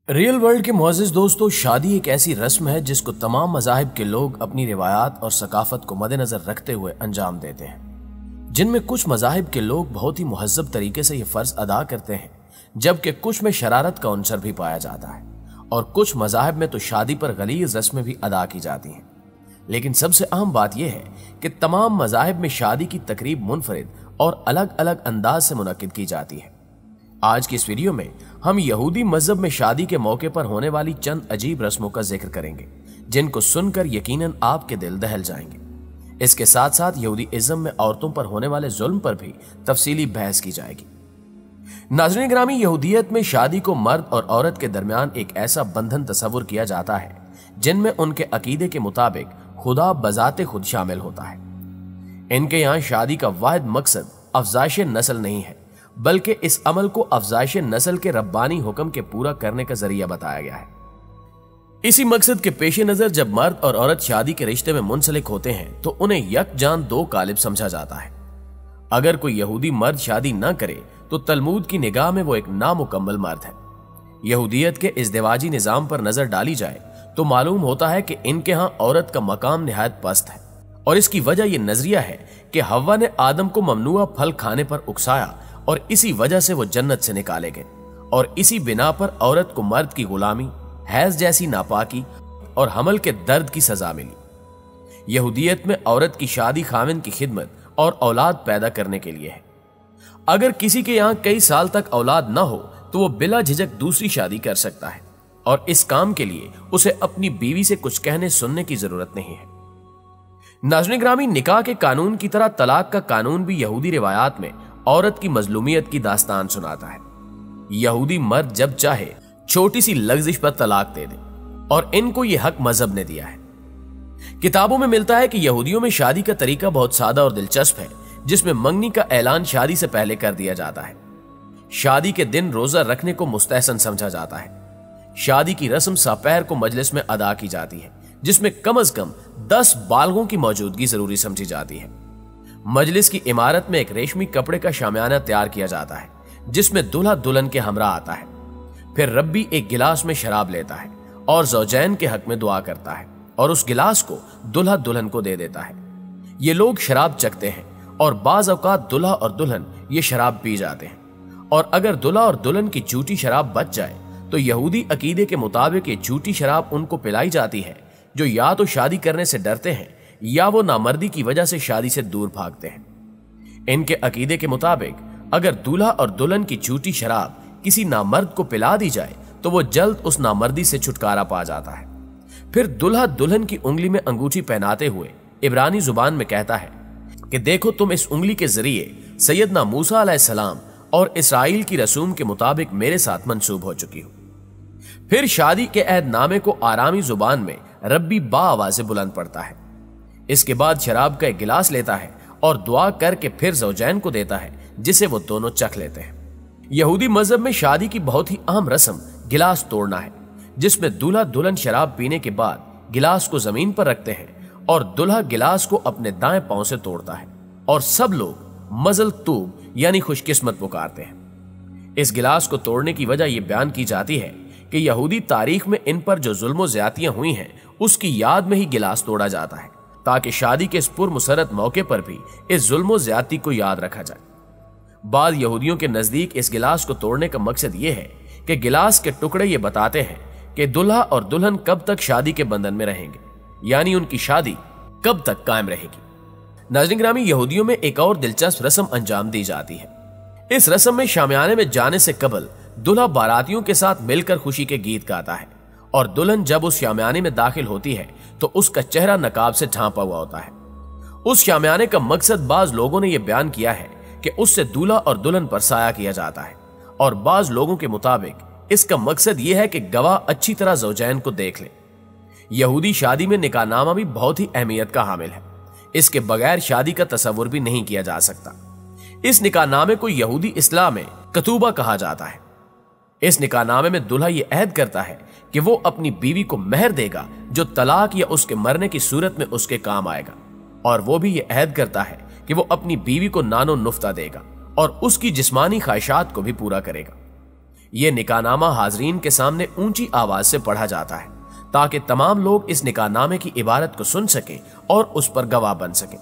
Real world کے معزز دوستو، شادی ایک ایسی رسم ہے جس کو تمام مذاہب کے لوگ اپنی روایات اور ثقافت کو مد نظر رکھتے ہوئے انجام دیتے ہیں، جن میں کچھ مذاہب کے لوگ بہت ہی مہذب طریقے سے یہ فرض ادا کرتے ہیں، جبکہ کچھ میں شرارت کا عنصر بھی پایا جاتا ہے، اور کچھ مذاہب میں تو شادی پر غلیظ رسمیں بھی ادا کی جاتی ہیں۔ لیکن سب سے اہم بات یہ ہے کہ تمام مذاہب میں شادی کی تقریب منفرد اور الگ الگ انداز سے منعقد کی جاتی ہے۔ آج کی اس ویڈیو میں ہم یہودی مذہب میں شادی کے موقع پر ہونے والی چند عجیب رسموں کا ذکر کریں گے، جن کو سن کر یقیناً آپ کے دل دہل جائیں گے۔ اس کے ساتھ ساتھ یہودی ازم میں عورتوں پر ہونے والے ظلم پر بھی تفصیلی بحث کی جائے گی۔ ناظرین گرامی، یہودیت میں شادی کو مرد اور عورت کے درمیان ایک ایسا بندھن تصور کیا جاتا ہے جن میں ان کے عقیدے کے مطابق خدا بذات خود شامل ہوتا ہے۔ ان کے یہاں شادی کا واحد مقصد افزائش نسل نہیں ہے، بلکہ اس عمل کو افزائش نسل کے ربانی حکم کے پورا کرنے کا ذریعہ بتایا گیا ہے۔ اسی مقصد کے پیش نظر جب مرد اور عورت شادی کے رشتے میں منسلک ہوتے ہیں تو انہیں یک جان دو قالب سمجھا جاتا ہے۔ اگر کوئی یہودی مرد شادی نہ کرے تو تلمود کی نگاہ میں وہ ایک نامکمل مرد ہے۔ یہودیت کے ازدواجی نظام پر نظر ڈالی جائے تو معلوم ہوتا ہے کہ ان کے ہاں عورت کا مقام نہایت پست ہے، اور اس کی وجہ یہ نظریہ ہے کہ حوا نے آدم کو ممنوع پھل کھانے پر اکسایا اور اسی وجہ سے وہ جنت سے نکالے گئے، اور اسی بنا پر عورت کو مرد کی غلامی، حیض جیسی ناپاکی اور حمل کے درد کی سزا ملی۔ یہودیت میں عورت کی شادی خاوند کی خدمت اور اولاد پیدا کرنے کے لیے ہے۔ اگر کسی کے یہاں کئی سال تک اولاد نہ ہو تو وہ بلا جھجک دوسری شادی کر سکتا ہے، اور اس کام کے لیے اسے اپنی بیوی سے کچھ کہنے سننے کی ضرورت نہیں ہے۔ ناظرین گرامی، نکاح کے قانون کی طرح طلاق کا قانون بھی یہودی روایات میں عورت کی مظلومیت کی داستان سناتا ہے۔ یہودی مرد جب چاہے چھوٹی سی لغزش پر طلاق دے دے، اور ان کو یہ حق مذہب نے دیا ہے۔ کتابوں میں ملتا ہے کہ یہودیوں میں شادی کا طریقہ بہت سادہ اور دلچسپ ہے، جس میں منگنی کا اعلان شادی سے پہلے کر دیا جاتا ہے۔ شادی کے دن روزہ رکھنے کو مستحسن سمجھا جاتا ہے۔ شادی کی رسم سپہر کو مجلس میں ادا کی جاتی ہے، جس میں کم از کم 10 بالغوں کی موجودگی ضروری سمجھی جاتی ہے۔ مجلس کی عمارت میں ایک ریشمی کپڑے کا شامیانہ تیار کیا جاتا ہے، جس میں دلہا دلہن کے ہمراہ آتا ہے۔ پھر ربی ایک گلاس میں شراب لیتا ہے اور زوجین کے حق میں دعا کرتا ہے، اور اس گلاس کو دلہا دلہن کو دے دیتا ہے۔ یہ لوگ شراب چکھتے ہیں، اور بعض اوقات دلہا اور دلہن یہ شراب پی جاتے ہیں، اور اگر دلہا اور دلہن کی جھوٹی شراب بچ جائے تو یہودی عقیدے کے مطابق یہ جھوٹی شراب ان کو پلائی جاتی ہے جو یا تو شادی کرنے سے ڈرتے ہیں یا وہ نامردی کی وجہ سے شادی سے دور بھاگتے ہیں۔ ان کے عقیدے کے مطابق اگر دولہا اور دلہن کی جھوٹی شراب کسی نامرد کو پلا دی جائے تو وہ جلد اس نامردی سے چھٹکارا پا جاتا ہے۔ پھر دلہا دلہن کی انگلی میں انگوٹھی پہناتے ہوئے عبرانی زبان میں کہتا ہے کہ دیکھو، تم اس انگلی کے ذریعے سیدنا موسیٰ علیہ السلام اور اسرائیل کی رسوم کے مطابق میرے ساتھ منسوب ہو چکی ہو۔ پھر شادی کے عہد نامے کو آرامی زبان میں ربی با آواز بلند پڑتا ہے۔ اس کے بعد شراب کا ایک گلاس لیتا ہے اور دعا کر کے پھر زوجین کو دیتا ہے، جسے وہ دونوں چکھ لیتے ہیں۔ یہودی مذہب میں شادی کی بہت ہی اہم رسم گلاس توڑنا ہے، جس میں دلہا دلہن شراب پینے کے بعد گلاس کو زمین پر رکھتے ہیں اور دلہا گلاس کو اپنے دائیں پاؤں سے توڑتا ہے، اور سب لوگ مزل طوب یعنی خوش قسمت پکارتے ہیں۔ اس گلاس کو توڑنے کی وجہ یہ بیان کی جاتی ہے کہ یہودی تاریخ میں ان پر جو ظلم و زیادتیاں ہوئی ہیں اس کی یاد میں ہی گلاس توڑا جاتا ہے، تاکہ شادی کے اس پرمسرت موقع پر بھی اس ظلم و زیادتی کو یاد رکھا جائے۔ بعض یہودیوں کے نزدیک اس گلاس کو توڑنے کا مقصد یہ ہے کہ گلاس کے ٹکڑے یہ بتاتے ہیں کہ دلہا اور دلہن کب تک شادی کے بندھن میں رہیں گے، یعنی ان کی شادی کب تک قائم رہے گی۔ ناظرین گرامی، یہودیوں میں ایک اور دلچسپ رسم انجام دی جاتی ہے۔ اس رسم میں شامیانے میں جانے سے قبل دلہا باراتیوں کے ساتھ مل کر خوشی کے گیت گاتا ہے، اور دلہن جب اس شامیانے میں داخل ہوتی ہے تو اس کا چہرہ نقاب سے ڈھانپا ہوا ہوتا ہے۔ اس شامیانے کا مقصد بعض لوگوں نے یہ بیان کیا ہے کہ اس سے دولہا اور دلہن پر سایہ کیا جاتا ہے، اور بعض لوگوں کے مطابق اس کا مقصد یہ ہے کہ گواہ اچھی طرح زوجین کو دیکھ لیں۔ یہودی شادی میں نکاح نامہ بھی بہت ہی اہمیت کا حامل ہے۔ اس کے بغیر شادی کا تصور بھی نہیں کیا جا سکتا۔ اس نکاح نامے کو یہودی اصطلاح میں کتوبہ کہا جاتا ہے۔ اس نکاح نامے میں دلہا یہ عہد کرتا ہے کہ وہ اپنی بیوی کو مہر دے گا جو طلاق یا اس کے مرنے کی صورت میں اس کے کام آئے گا، اور وہ بھی یہ عہد کرتا ہے کہ وہ اپنی بیوی کو نان و نفتہ دے گا اور اس کی جسمانی خواہشات کو بھی پورا کرے گا۔ ये निकाहनामा हाजरीन के सामने ऊंची आवाज से पढ़ा जाता है ताकि तमाम लोग इस निकाहनामे की इबारत को सुन सके और उस पर गवाह बन सके।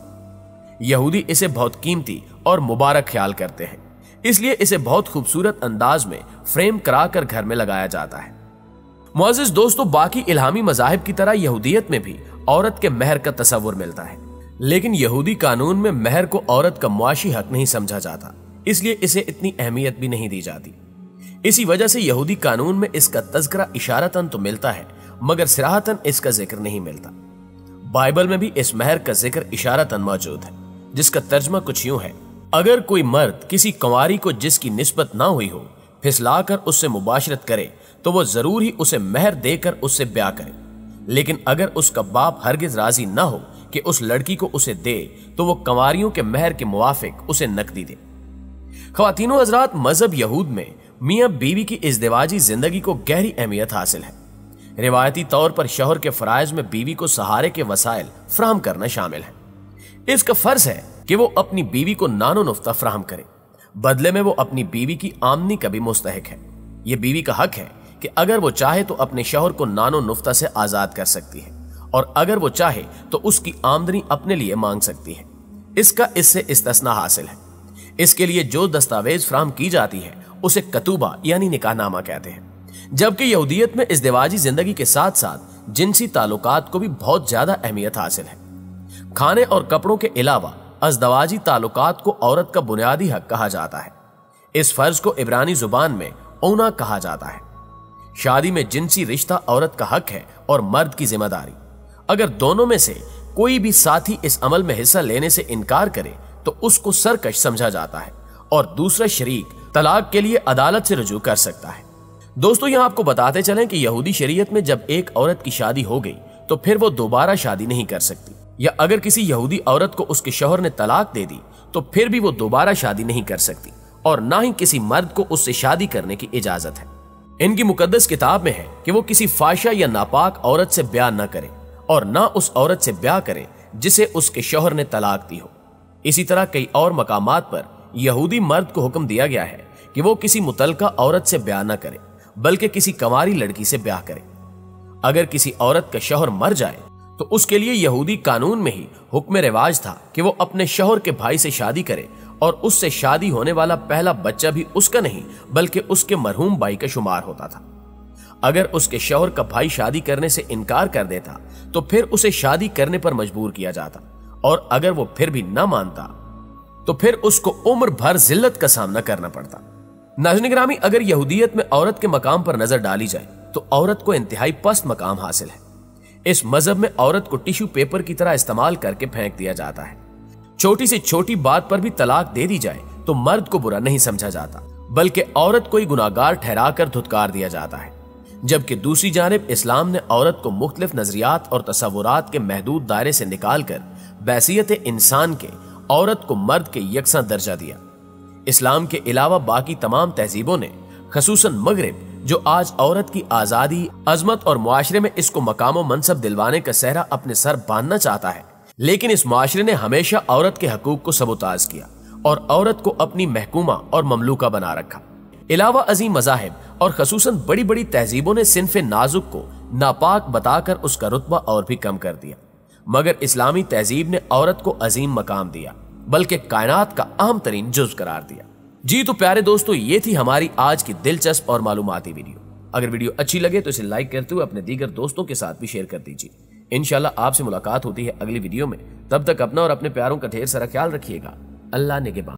यहूदी इसे बहुत कीमती और मुबारक ख्याल करते हैं, इसलिए इसे बहुत खूबसूरत अंदाज में फ्रेम कराकर घर में लगाया जाता है। मुअज़्ज़िज़ दोस्तों, बाकी इल्हामी मज़ाहिब की तरह यहूदियत में भी औरत के महर का तसव्वुर मिलता है, लेकिन यहूदी कानून में महर को औरत का मुआशी हक नहीं समझा जाता, इसलिए इसे इतनी अहमियत भी नहीं दी जाती। इसी वजह से यहूदी कानून में इसका तज़किरा इशारतन तो मिलता है, मगर सिराहतन इसका जिक्र नहीं मिलता। बाइबल में भी इस महर का जिक्र इशारतन मौजूद है, जिसका तर्जमा कुछ यूं है: अगर कोई मर्द किसी कंवारी को जिसकी निस्बत ना हुई हो फिसलाकर उससे मुबाशरत करे तो वो जरूर ही उसे महर देकर उससे ब्याह करे, लेकिन अगर उसका बाप हरगिज राजी ना हो कि उस लड़की को उसे दे तो वो कंवारियों के महर के मुवाफिक उसे नकदी दे। ख्वातीनो हजरात, मजहब यहूद में मियाँ बीवी की इज़्दिवाजी जिंदगी को गहरी अहमियत हासिल है। रिवायती तौर पर शौहर के फराइज में बीवी को सहारे के वसाइल फराहम करना शामिल है। इसका फर्ज है कि वो अपनी बीवी को नानो नुफ्ता फराहम करे, बदले में वो अपनी बीवी की आमदनी का भी मुस्तहिक है। ये बीवी का हक है कि अगर वो चाहे तो अपने शौहर को नानो नुफ्ता से आजाद कर सकती है, और अगर वो चाहे तो उसकी आमदनी अपने लिए मांग सकती है। इसका इससे इस्तिस्ना हासिल है। इसके लिए जो दस्तावेज फराहम की जाती है उसे कतूबा यानी निकाहनामा कहते हैं। जबकि यहूदियत में इज़्दिवाजी जिंदगी के साथ साथ जिनसी ताल्लुकात को भी बहुत ज्यादा अहमियत हासिल है। खाने और कपड़ों के अलावा अज़दवाजी ताल्लुकात को औरत का बुनियादी हक कहा जाता है। इस फर्ज को इब्रानी जुबान में ओना कहा जाता है। शादी में जिनसी रिश्ता औरत का हक है और मर्द की जिम्मेदारी। अगर दोनों में से कोई भी साथी इस अमल में हिस्सा लेने से इनकार करे तो उसको सरकश समझा जाता है और दूसरा शरीक तलाक के लिए अदालत से रुजू कर सकता है। दोस्तों, यहां आपको बताते चलें कि यहूदी शरीयत में जब एक औरत की शादी हो गई तो फिर वो दोबारा शादी नहीं कर सकती, या अगर किसी यहूदी औरत को उसके शौहर ने तलाक दे दी तो फिर भी वो दोबारा शादी नहीं कर सकती, और ना ही किसी मर्द को उससे शादी करने की इजाजत है। इनकी मुकद्दस किताब में है कि वो किसी फाशा या नापाक औरत से ब्याह न करे और ना उस औरत से ब्याह करे जिसे उसके शौहर ने तलाक दी हो। इसी तरह कई और मकामात पर यहूदी मर्द को हुक्म दिया गया है कि वो किसी मुतलका औरत से ब्याह न करे, बल्कि किसी कंवारी लड़की से ब्याह करे। अगर किसी औरत का शौहर मर जाए तो उसके लिए यहूदी कानून में ही हुक्म रिवाज था कि वो अपने शौहर के भाई से शादी करे, और उससे शादी होने वाला पहला बच्चा भी उसका नहीं बल्कि उसके मरहूम भाई का शुमार होता था। अगर उसके शौहर का भाई शादी करने से इनकार कर देता तो फिर उसे शादी करने पर मजबूर किया जाता, और अगर वो फिर भी न मानता तो फिर उसको उम्र भर जिल्लत का सामना करना पड़ता। नाज़रीन गिरामी, अगर यहूदियत में औरत के मकाम पर नजर डाली जाए तो औरत को इंतहाई पस्त मकाम हासिल है। इस मजहब में औरत को टिश्यू पेपर की तरह इस्तेमाल करके फेंक दिया जाता है। छोटी से छोटी बात पर भी तलाक दे दी जाए तो मर्द को बुरा नहीं समझा जाता, बल्कि औरत को ही गुनाहगार ठहराकर धुतकार दिया जाता है। जबकि दूसरी जानिब इस्लाम ने औरत को मुख्तलिफ नजरियात और तसव्वुरात के महदूद दायरे से निकालकर बैसियत इंसान के औरत को मर्द के यकसा दर्जा दिया। इस्लाम के अलावा बाकी तमाम तहजीबों ने, खसूसन मगरिब, जो आज औरत की आजादी, अजमत और मुआशरे में इसको मकाम और मनसब दिलवाने का सहरा अपने सर बांधना चाहता है, लेकिन इस मुआशरे ने हमेशा औरत के हकूक को सबोताज किया और औरत को अपनी महकूमा और ममलूका बना रखा। अलावा अजीम मज़ाहिब और खसूसन बड़ी बड़ी तहजीबों ने सिन्फ़े नाजुक को नापाक बताकर उसका रुतबा और भी कम कर दिया, मगर इस्लामी तहजीब ने औरत को अजीम मकाम दिया, बल्कि कायनात का अहम तरीन जुज़ करार दिया। जी तो प्यारे दोस्तों, ये थी हमारी आज की दिलचस्प और मालूमाती वीडियो। अगर वीडियो अच्छी लगे तो इसे लाइक करते हुए अपने दीगर दोस्तों के साथ भी शेयर कर दीजिए। इंशाल्लाह आपसे मुलाकात होती है अगली वीडियो में। तब तक अपना और अपने प्यारों का ढेर सारा ख्याल रखिएगा। अल्लाह निगहबान।